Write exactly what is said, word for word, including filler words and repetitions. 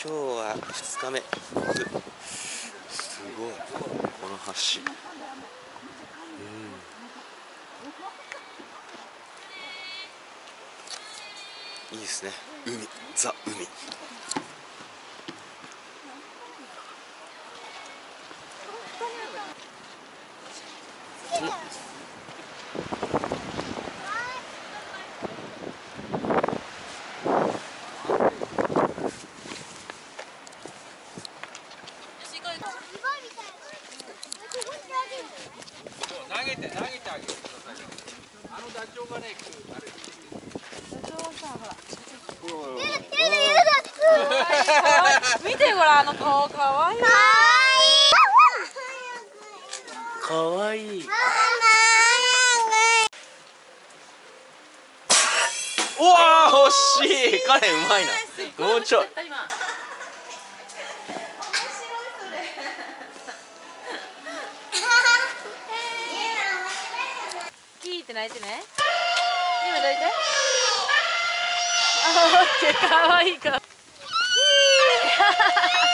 今日はふつかめ。すごいこの橋。うん、いいですね。海、ザ海。 投げて投げてあげてください。あのダチョウがね、あれ。ダチョウはさ、ほら。見てごらん、あの顔かわいい。 かわいい。うわー、惜しい。彼うまいな。もうちょい。 キーって泣いてね。今どいて。あ、オッケー、かわいいか。